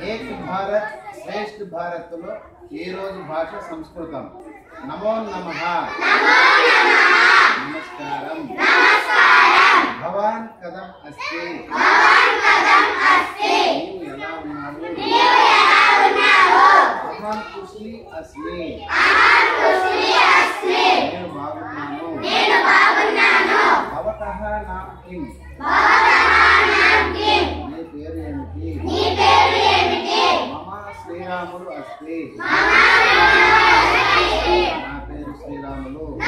ఏక్ భారత్ శ్రేష్ఠ భారత్ లో ఈ రోజు భాష సంస్కృతం. నమో నమః. నమస్కారం. భవాన్ కథం అస్తి. నీవు ఎలా ఉన్నావు? అహం కుశలి అస్మి. నేను బాగున్నాను. భవతః నామ్ కిం. నీ పేరు ఏమిటి? మమ శ్రీరాములు అస్తి. నా పేరు శ్రీరాములు.